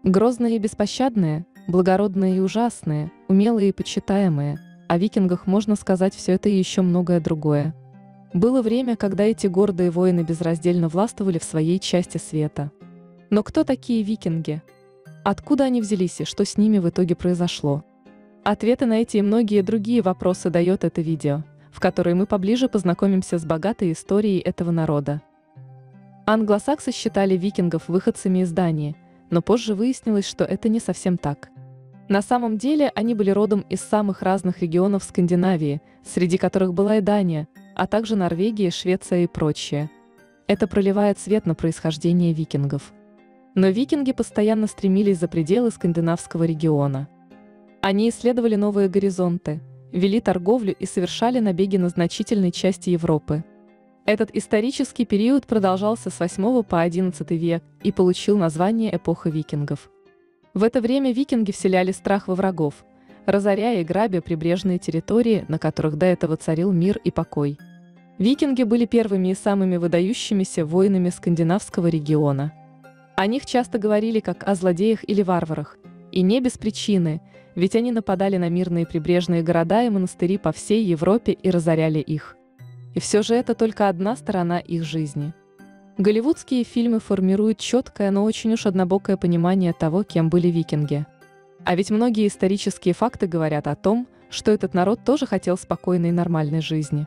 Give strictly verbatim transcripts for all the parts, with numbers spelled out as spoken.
Грозные и беспощадные, благородные и ужасные, умелые и почитаемые, о викингах можно сказать все это и еще многое другое. Было время, когда эти гордые воины безраздельно властвовали в своей части света. Но кто такие викинги? Откуда они взялись и что с ними в итоге произошло? Ответы на эти и многие другие вопросы дает это видео, в котором мы поближе познакомимся с богатой историей этого народа. Англосаксы считали викингов выходцами из Дании, но позже выяснилось, что это не совсем так. На самом деле они были родом из самых разных регионов Скандинавии, среди которых была и Дания, а также Норвегия, Швеция и прочее. Это проливает свет на происхождение викингов. Но викинги постоянно стремились за пределы скандинавского региона. Они исследовали новые горизонты, вели торговлю и совершали набеги на значительной части Европы. Этот исторический период продолжался с восьмого по одиннадцатый век и получил название «Эпоха викингов». В это время викинги вселяли страх во врагов, разоряя и грабя прибрежные территории, на которых до этого царил мир и покой. Викинги были первыми и самыми выдающимися воинами скандинавского региона. О них часто говорили как о злодеях или варварах, и не без причины, ведь они нападали на мирные прибрежные города и монастыри по всей Европе и разоряли их. И все же это только одна сторона их жизни. Голливудские фильмы формируют четкое, но очень уж однобокое понимание того, кем были викинги. А ведь многие исторические факты говорят о том, что этот народ тоже хотел спокойной и нормальной жизни.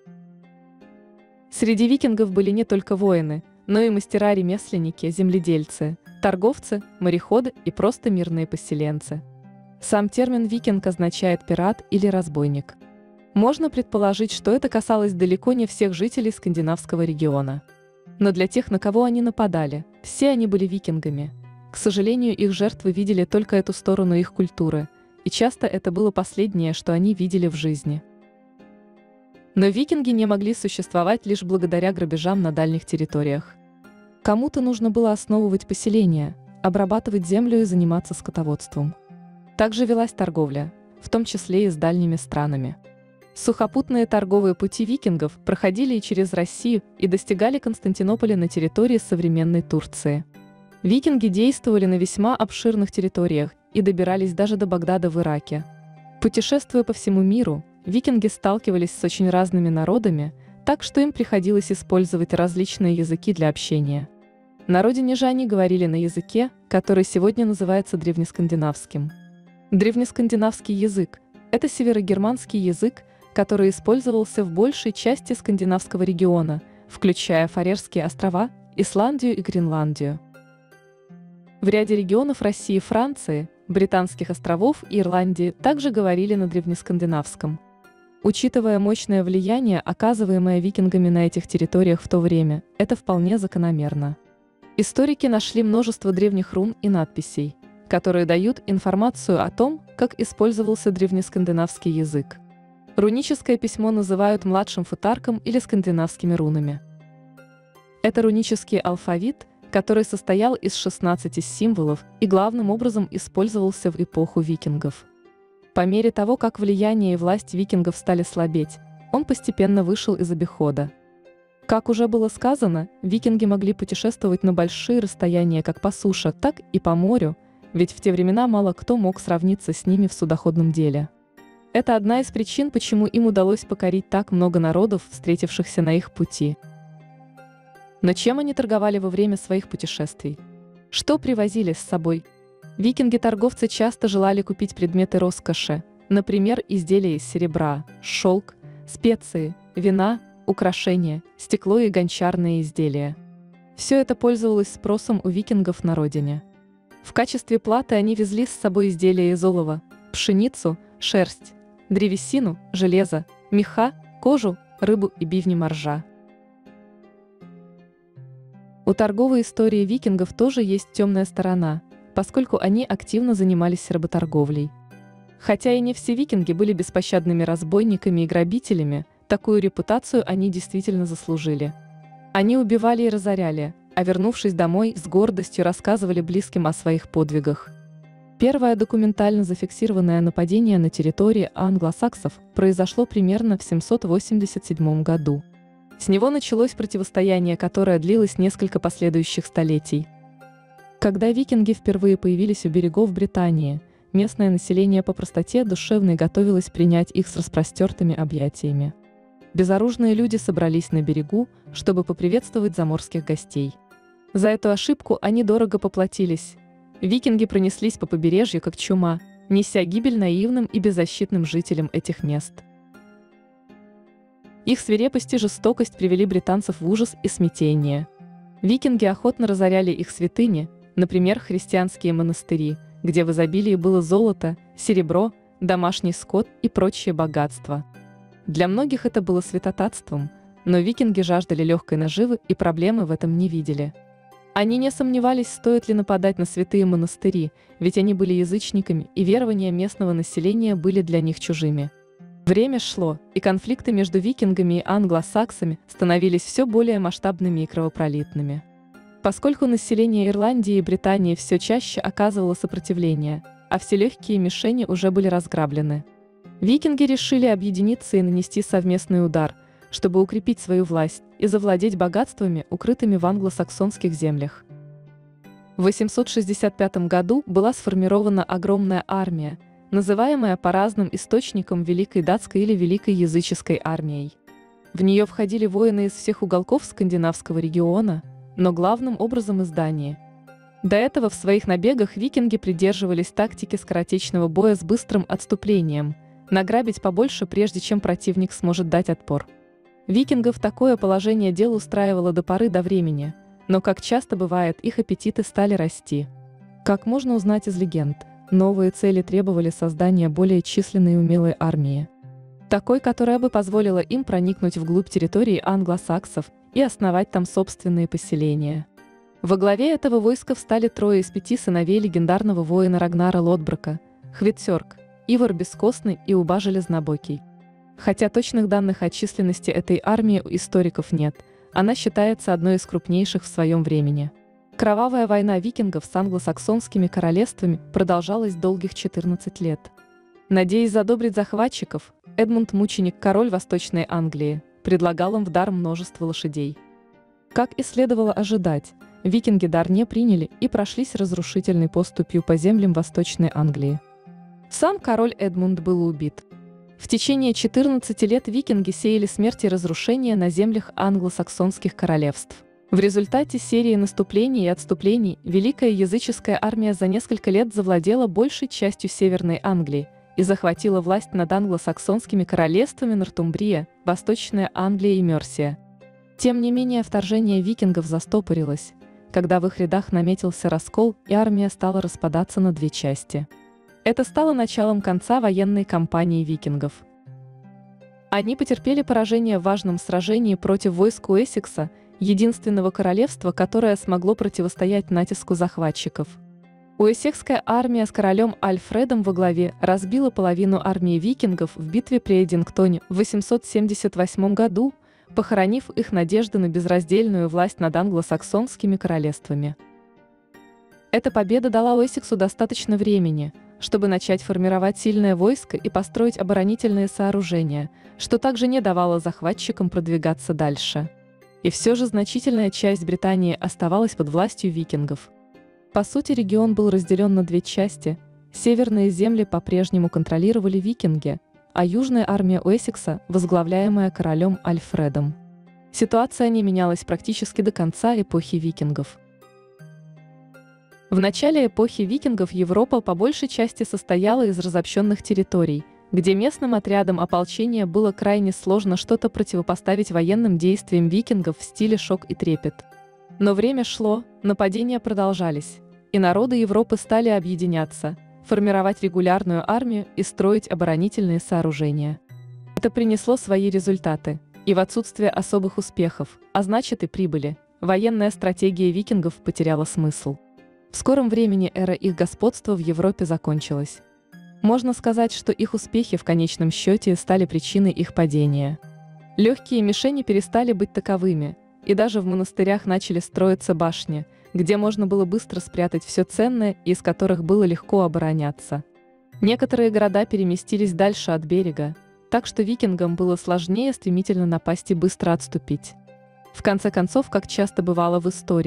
Среди викингов были не только воины, но и мастера-ремесленники, земледельцы, торговцы, мореходы и просто мирные поселенцы. Сам термин «викинг» означает «пират» или «разбойник». Можно предположить, что это касалось далеко не всех жителей скандинавского региона. Но для тех, на кого они нападали, все они были викингами. К сожалению, их жертвы видели только эту сторону их культуры, и часто это было последнее, что они видели в жизни. Но викинги не могли существовать лишь благодаря грабежам на дальних территориях. Кому-то нужно было основывать поселения, обрабатывать землю и заниматься скотоводством. Также велась торговля, в том числе и с дальними странами. Сухопутные торговые пути викингов проходили и через Россию и достигали Константинополя на территории современной Турции. Викинги действовали на весьма обширных территориях и добирались даже до Багдада в Ираке. Путешествуя по всему миру, викинги сталкивались с очень разными народами, так что им приходилось использовать различные языки для общения. На родине же они говорили на языке, который сегодня называется древнескандинавским. Древнескандинавский язык – это северогерманский язык, который использовался в большей части скандинавского региона, включая Фарерские острова, Исландию и Гренландию. В ряде регионов России и Франции, Британских островов и Ирландии также говорили на древнескандинавском. Учитывая мощное влияние, оказываемое викингами на этих территориях в то время, это вполне закономерно. Историки нашли множество древних рун и надписей, которые дают информацию о том, как использовался древнескандинавский язык. Руническое письмо называют младшим футарком или скандинавскими рунами. Это рунический алфавит, который состоял из шестнадцати символов и главным образом использовался в эпоху викингов. По мере того, как влияние и власть викингов стали слабеть, он постепенно вышел из обихода. Как уже было сказано, викинги могли путешествовать на большие расстояния как по суше, так и по морю, ведь в те времена мало кто мог сравниться с ними в судоходном деле. Это одна из причин, почему им удалось покорить так много народов, встретившихся на их пути. Но чем они торговали во время своих путешествий? Что привозили с собой? Викинги-торговцы часто желали купить предметы роскоши, например, изделия из серебра, шелк, специи, вина, украшения, стекло и гончарные изделия. Все это пользовалось спросом у викингов на родине. В качестве платы они везли с собой изделия из олова, пшеницу, шерсть, древесину, железо, меха, кожу, рыбу и бивни моржа. У торговой истории викингов тоже есть темная сторона, поскольку они активно занимались работорговлей. Хотя и не все викинги были беспощадными разбойниками и грабителями, такую репутацию они действительно заслужили. Они убивали и разоряли, а вернувшись домой, с гордостью рассказывали близким о своих подвигах. Первое документально зафиксированное нападение на территории англосаксов произошло примерно в семьсот восемьдесят седьмом году. С него началось противостояние, которое длилось несколько последующих столетий. Когда викинги впервые появились у берегов Британии, местное население по простоте душевной готовилось принять их с распростертыми объятиями. Безоружные люди собрались на берегу, чтобы поприветствовать заморских гостей. За эту ошибку они дорого поплатились. Викинги пронеслись по побережью как чума, неся гибель наивным и беззащитным жителям этих мест. Их свирепость и жестокость привели британцев в ужас и смятение. Викинги охотно разоряли их святыни, например, христианские монастыри, где в изобилии было золото, серебро, домашний скот и прочие богатства. Для многих это было святотатством, но викинги жаждали легкой наживы и проблемы в этом не видели. Они не сомневались, стоит ли нападать на святые монастыри, ведь они были язычниками, и верования местного населения были для них чужими. Время шло, и конфликты между викингами и англосаксами становились все более масштабными и кровопролитными. Поскольку население Ирландии и Британии все чаще оказывало сопротивление, а все легкие мишени уже были разграблены, викинги решили объединиться и нанести совместный удар, чтобы укрепить свою власть и завладеть богатствами, укрытыми в англосаксонских землях. В восемьсот шестьдесят пятом году была сформирована огромная армия, называемая по разным источникам Великой датской или Великой языческой армией. В нее входили воины из всех уголков скандинавского региона, но главным образом из Дании. До этого в своих набегах викинги придерживались тактики скоротечного боя с быстрым отступлением, награбить побольше, прежде чем противник сможет дать отпор. Викингов такое положение дел устраивало до поры до времени, но, как часто бывает, их аппетиты стали расти. Как можно узнать из легенд, новые цели требовали создания более численной и умелой армии, такой, которая бы позволила им проникнуть вглубь территории англосаксов и основать там собственные поселения. Во главе этого войска встали трое из пяти сыновей легендарного воина Рагнара Лодброка – Хвитсёрк, Ивар Бескостный и Уба Железнобокий. Хотя точных данных о численности этой армии у историков нет, она считается одной из крупнейших в своем времени. Кровавая война викингов с англосаксонскими королевствами продолжалась долгих четырнадцать лет. Надеясь задобрить захватчиков, Эдмунд Мученик, король Восточной Англии, предлагал им в дар множество лошадей. Как и следовало ожидать, викинги дар не приняли и прошлись разрушительной поступью по землям Восточной Англии. Сам король Эдмунд был убит. В течение четырнадцати лет викинги сеяли смерть и разрушения на землях англосаксонских королевств. В результате серии наступлений и отступлений Великая языческая армия за несколько лет завладела большей частью Северной Англии и захватила власть над англосаксонскими королевствами Нортумбрия, Восточная Англия и Мерсия. Тем не менее, вторжение викингов застопорилось, когда в их рядах наметился раскол и армия стала распадаться на две части. Это стало началом конца военной кампании викингов. Они потерпели поражение в важном сражении против войск Уэссекса, единственного королевства, которое смогло противостоять натиску захватчиков. Уэссекская армия с королем Альфредом во главе разбила половину армии викингов в битве при Эдингтоне в восемьсот семьдесят восьмом году, похоронив их надежды на безраздельную власть над англосаксонскими королевствами. Эта победа дала Уэссексу достаточно времени, чтобы начать формировать сильное войско и построить оборонительные сооружения, что также не давало захватчикам продвигаться дальше. И все же значительная часть Британии оставалась под властью викингов. По сути, регион был разделен на две части. Северные земли по-прежнему контролировали викинги, а южная армия Уэссекса, возглавляемая королем Альфредом. Ситуация не менялась практически до конца эпохи викингов. В начале эпохи викингов Европа по большей части состояла из разобщенных территорий, где местным отрядам ополчения было крайне сложно что-то противопоставить военным действиям викингов в стиле шок и трепет. Но время шло, нападения продолжались, и народы Европы стали объединяться, формировать регулярную армию и строить оборонительные сооружения. Это принесло свои результаты, и в отсутствие особых успехов, а значит и прибыли, военная стратегия викингов потеряла смысл. В скором времени эра их господства в Европе закончилась. Можно сказать, что их успехи в конечном счете стали причиной их падения. Легкие мишени перестали быть таковыми, и даже в монастырях начали строиться башни, где можно было быстро спрятать все ценное и из которых было легко обороняться. Некоторые города переместились дальше от берега, так что викингам было сложнее стремительно напасть и быстро отступить. В конце концов, как часто бывало в истории,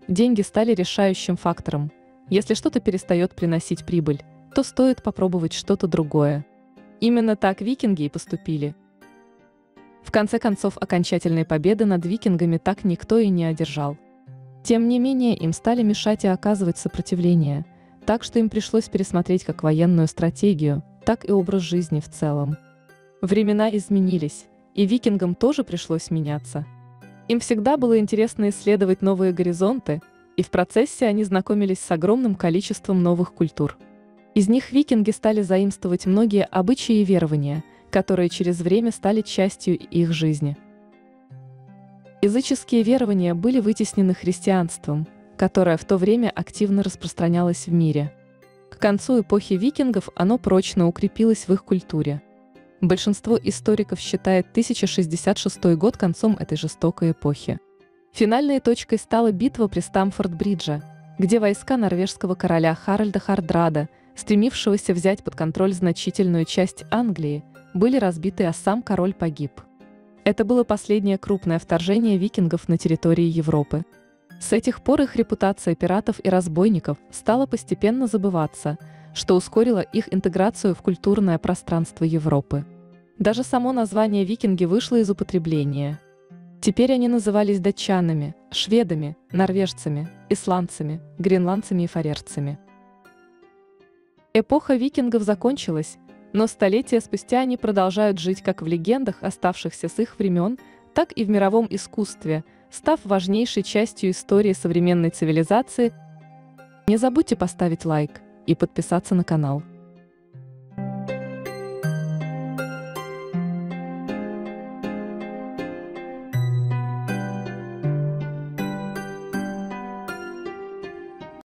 деньги стали решающим фактором. Если что-то перестает приносить прибыль, то стоит попробовать что-то другое. Именно так викинги и поступили. В конце концов, окончательной победы над викингами так никто и не одержал. Тем не менее, им стали мешать и оказывать сопротивление, так что им пришлось пересмотреть как военную стратегию, так и образ жизни в целом. Времена изменились, и викингам тоже пришлось меняться. Им всегда было интересно исследовать новые горизонты, и в процессе они знакомились с огромным количеством новых культур. Из них викинги стали заимствовать многие обычаи и верования, которые через время стали частью их жизни. Языческие верования были вытеснены христианством, которое в то время активно распространялось в мире. К концу эпохи викингов оно прочно укрепилось в их культуре. Большинство историков считает тысяча шестьдесят шестой год концом этой жестокой эпохи. Финальной точкой стала битва при Стамфорд-Бридже, где войска норвежского короля Харальда Хардрада, стремившегося взять под контроль значительную часть Англии, были разбиты, а сам король погиб. Это было последнее крупное вторжение викингов на территории Европы. С этих пор их репутация пиратов и разбойников стала постепенно забываться, что ускорило их интеграцию в культурное пространство Европы. Даже само название викинги вышло из употребления. Теперь они назывались датчанами, шведами, норвежцами, исландцами, гренландцами и фарерцами. Эпоха викингов закончилась, но столетия спустя они продолжают жить как в легендах, оставшихся с их времен, так и в мировом искусстве, став важнейшей частью истории современной цивилизации. Не забудьте поставить лайк и подписаться на канал.